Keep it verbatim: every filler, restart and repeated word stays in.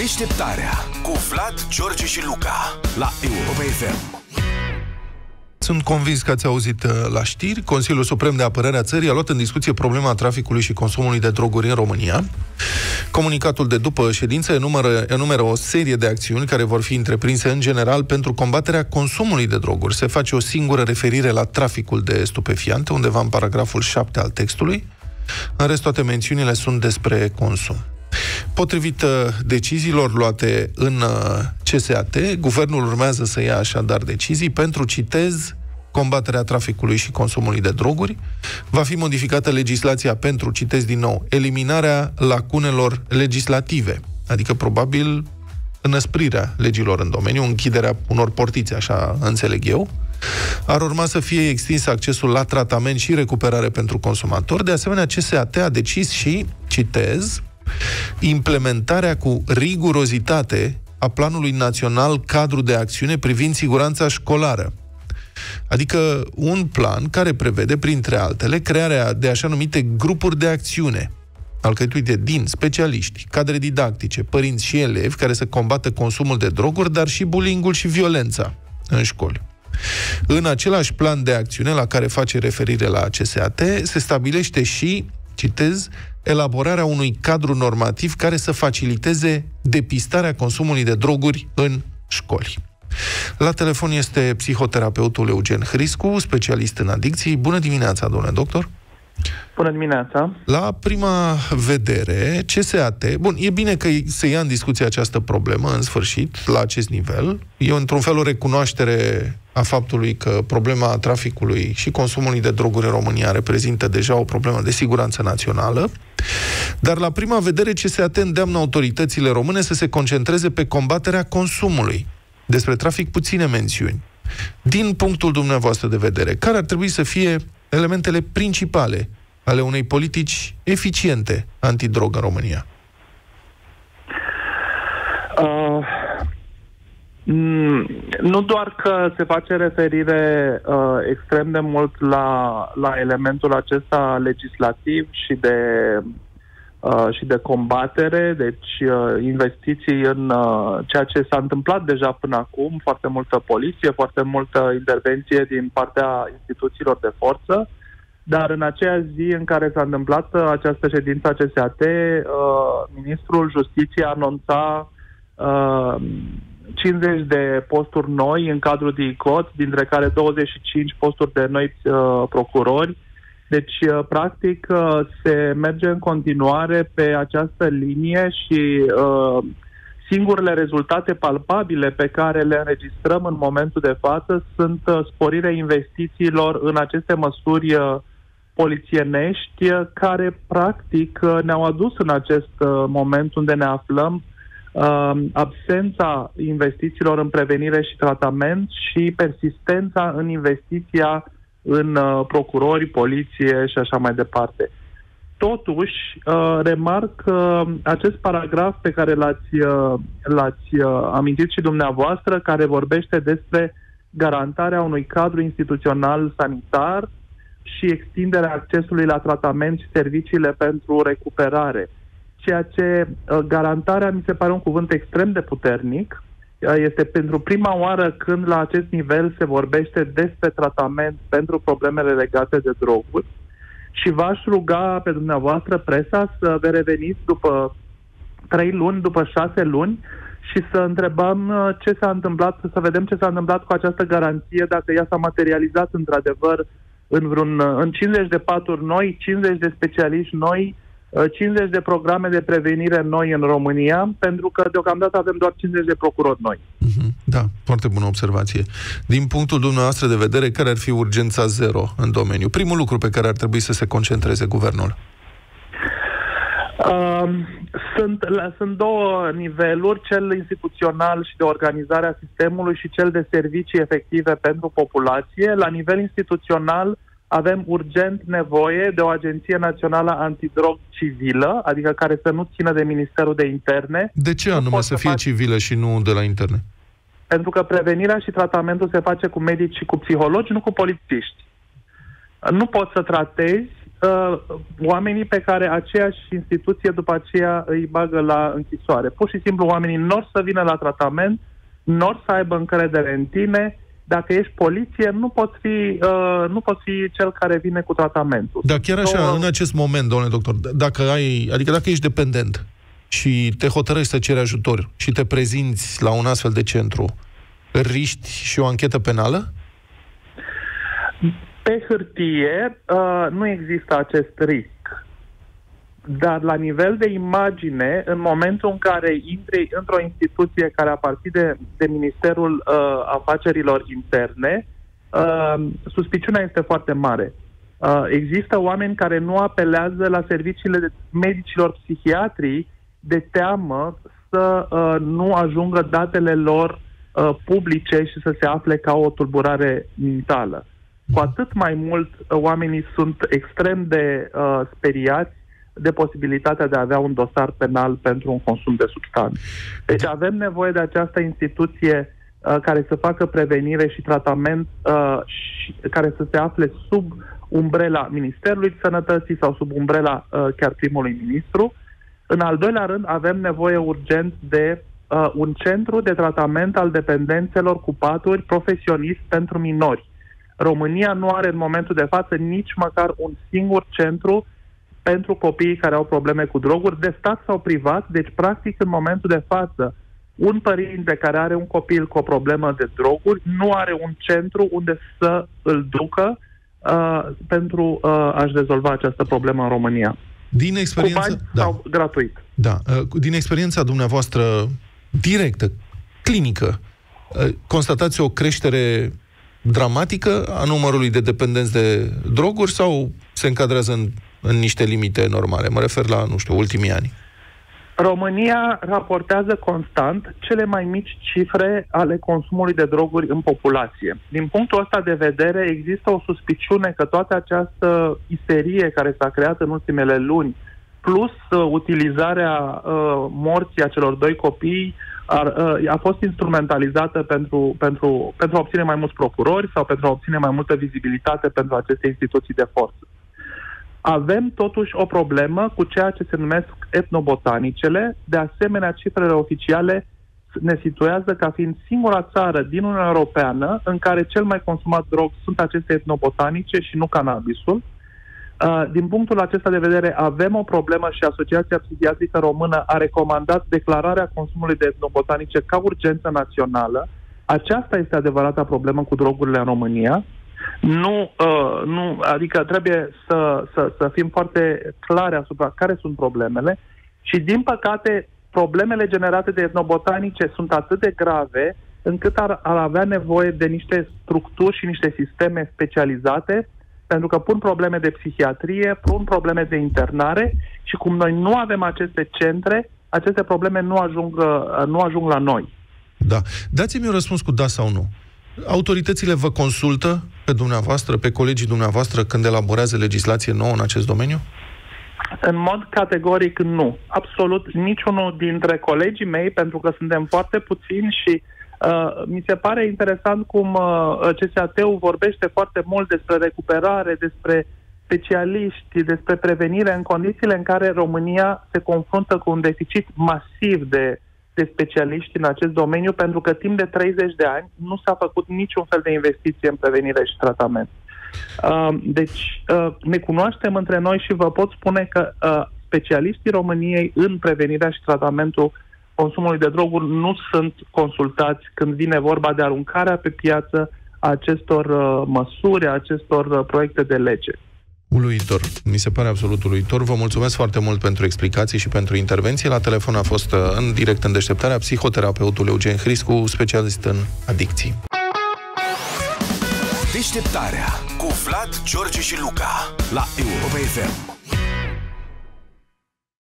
Deșteptarea cu Vlad, George și Luca la Europa F M. Sunt convins că ați auzit la știri. Consiliul Suprem de Apărare a țării a luat în discuție problema traficului și consumului de droguri în România. Comunicatul de după ședință enumeră, enumeră o serie de acțiuni care vor fi întreprinse în general pentru combaterea consumului de droguri. Se face o singură referire la traficul de stupefiante, undeva în paragraful șapte al textului. În rest, toate mențiunile sunt despre consum. Potrivit deciziilor luate în C S A T, guvernul urmează să ia așadar decizii pentru, citez, combaterea traficului și consumului de droguri. Va fi modificată legislația pentru, citez din nou, eliminarea lacunelor legislative, adică probabil înăsprirea legilor în domeniu, închiderea unor portițe, așa înțeleg eu. Ar urma să fie extins accesul la tratament și recuperare pentru consumatori. De asemenea, C S A T a decis și, citez, implementarea cu rigurozitate a Planului Național Cadru de Acțiune privind siguranța școlară. Adică un plan care prevede, printre altele, crearea de așa numite grupuri de acțiune, alcătuite din specialiști, cadre didactice, părinți și elevi care să combată consumul de droguri, dar și bullying-ul și violența în școli. În același plan de acțiune la care face referire la C S A T, se stabilește și, citez, elaborarea unui cadru normativ care să faciliteze depistarea consumului de droguri în școli. La telefon este psihoterapeutul Eugen Hriscu, specialist în adicții. Bună dimineața, domnule doctor! Bună dimineața! La prima vedere, C S A T... Bun, e bine că se ia în discuție această problemă, în sfârșit, la acest nivel. E, într-un fel, o recunoaștere a faptului că problema traficului și consumului de droguri în România reprezintă deja o problemă de siguranță națională. Dar, la prima vedere, C S A T îndeamnă autoritățile române să se concentreze pe combaterea consumului. Despre trafic, puține mențiuni. Din punctul dumneavoastră de vedere, care ar trebui să fie elementele principale ale unei politici eficiente antidrog în România? Uh, nu doar că se face referire uh, extrem de mult la, la elementul acesta legislativ și de, uh, și de combatere, deci uh, investiții în uh, ceea ce s-a întâmplat deja până acum, foarte multă poliție, foarte multă intervenție din partea instituțiilor de forță, dar în aceea zi în care s-a întâmplat această ședință a C S A T, uh, Ministrul Justiției anunța uh, cincizeci de posturi noi în cadrul D I C O T, dintre care douăzeci și cinci posturi de noi uh, procurori. Deci, uh, practic, uh, se merge în continuare pe această linie și uh, singurele rezultate palpabile pe care le înregistrăm în momentul de față sunt uh, sporirea investițiilor în aceste măsuri uh, polițienești, care practic ne-au adus în acest moment unde ne aflăm, absența investițiilor în prevenire și tratament și persistența în investiția în procurori, poliție și așa mai departe. Totuși, remarc acest paragraf pe care l-ați, l-ați amintit și dumneavoastră, care vorbește despre garantarea unui cadru instituțional sanitar și extinderea accesului la tratament și serviciile pentru recuperare. Ceea ce uh, garantarea mi se pare un cuvânt extrem de puternic. Uh, este pentru prima oară când la acest nivel se vorbește despre tratament pentru problemele legate de droguri și v-aș ruga pe dumneavoastră, presa, să vă reveniți după trei luni, după șase luni și să întrebăm uh, ce s-a întâmplat, să vedem ce s-a întâmplat cu această garanție, dacă ea s-a materializat într-adevăr în vreun în cincizeci de paturi noi, cincizeci de specialiști noi, cincizeci de programe de prevenire noi în România, pentru că deocamdată avem doar cincizeci de procurori noi. Da, foarte bună observație. Din punctul dumneavoastră de vedere, care ar fi urgența zero în domeniu? Primul lucru pe care ar trebui să se concentreze guvernul? Uh, sunt, la, sunt două niveluri, cel instituțional și de organizare a sistemului și cel de servicii efective pentru populație. La nivel instituțional avem urgent nevoie de o Agenție Națională Antidrog civilă, adică care să nu țină de Ministerul de Interne. De ce anume să fie faci... civilă și nu de la interne? Pentru că prevenirea și tratamentul se face cu medici și cu psihologi, nu cu polițiști. Nu poți să tratezi uh, oamenii pe care aceeași instituție după aceea îi bagă la închisoare. Pur și simplu oamenii n-or să vină la tratament, n-or să aibă încredere în tine. Dacă ești poliție, nu poți fi, uh, nu poți fi cel care vine cu tratamentul. Dar chiar așa, Două... în acest moment, domnule doctor, dacă ai, adică dacă ești dependent și te hotărăști să ceri ajutor și te prezinți la un astfel de centru, riști și o anchetă penală? Pe hârtie uh, nu există acest risc. Dar la nivel de imagine, în momentul în care intri într-o instituție care aparține de Ministerul uh, Afacerilor Interne, uh, suspiciunea este foarte mare. Uh, există oameni care nu apelează la serviciile medicilor psihiatrii de teamă să uh, nu ajungă datele lor uh, publice și să se afle ca o tulburare mentală. Cu atât mai mult uh, oamenii sunt extrem de uh, speriați de posibilitatea de a avea un dosar penal pentru un consum de substanțe. Deci avem nevoie de această instituție uh, care să facă prevenire și tratament uh, și care să se afle sub umbrela Ministerului Sănătății sau sub umbrela uh, chiar primului ministru. În al doilea rând, avem nevoie urgent de uh, un centru de tratament al dependențelor cu paturi profesionist pentru minori. România nu are în momentul de față nici măcar un singur centru pentru copiii care au probleme cu droguri, de stat sau privat. Deci, practic, în momentul de față, un părinte care are un copil cu o problemă de droguri nu are un centru unde să îl ducă uh, pentru uh, a-și rezolva această problemă în România. Din experiență... Cu bani da. sau gratuit. Da. Uh, din experiența dumneavoastră directă, clinică, uh, constatați o creștere dramatică a numărului de dependenți de droguri sau se încadrează în în niște limite normale? Mă refer la, nu știu, ultimii ani. România raportează constant cele mai mici cifre ale consumului de droguri în populație. Din punctul ăsta de vedere, există o suspiciune că toată această isterie care s-a creat în ultimele luni, plus uh, utilizarea uh, morții a celor doi copii, a, uh, a fost instrumentalizată pentru, pentru, pentru a obține mai mulți procurori sau pentru a obține mai multă vizibilitate pentru aceste instituții de forță. Avem totuși o problemă cu ceea ce se numesc etnobotanicele. De asemenea, cifrele oficiale ne situează ca fiind singura țară din Uniunea Europeană în care cel mai consumat drog sunt aceste etnobotanice și nu cannabisul. Din punctul acesta de vedere, avem o problemă și Asociația Psihiatrică Română a recomandat declararea consumului de etnobotanice ca urgență națională. Aceasta este adevărata problemă cu drogurile în România. Nu, uh, nu, adică trebuie să, să, să fim foarte clari asupra care sunt problemele și, din păcate, problemele generate de etnobotanice sunt atât de grave încât ar, ar avea nevoie de niște structuri și niște sisteme specializate, pentru că pun probleme de psihiatrie, pun probleme de internare și cum noi nu avem aceste centre, aceste probleme nu ajung, nu ajung la noi. Da. Dați-mi un răspuns cu da sau nu. Autoritățile vă consultă pe dumneavoastră, pe colegii dumneavoastră, când elaborează legislație nouă în acest domeniu? În mod categoric nu. Absolut niciunul dintre colegii mei, pentru că suntem foarte puțini și uh, mi se pare interesant cum uh, C S A T-ul vorbește foarte mult despre recuperare, despre specialiști, despre prevenire în condițiile în care România se confruntă cu un deficit masiv de de specialiști în acest domeniu, pentru că timp de treizeci de ani nu s-a făcut niciun fel de investiție în prevenire și tratament. Uh, deci, uh, ne cunoaștem între noi și vă pot spune că uh, specialiștii României în prevenirea și tratamentul consumului de droguri nu sunt consultați când vine vorba de aruncarea pe piață a acestor uh, măsuri, a acestor uh, proiecte de lege. Uluitor. Mi se pare absolut uluitor. Vă mulțumesc foarte mult pentru explicații și pentru intervenție. La telefon a fost în direct în deșteptarea psihoterapeutul Eugen Hriscu, specialist în adicții. Deșteptarea cu Vlad, George și Luca la Europa F M.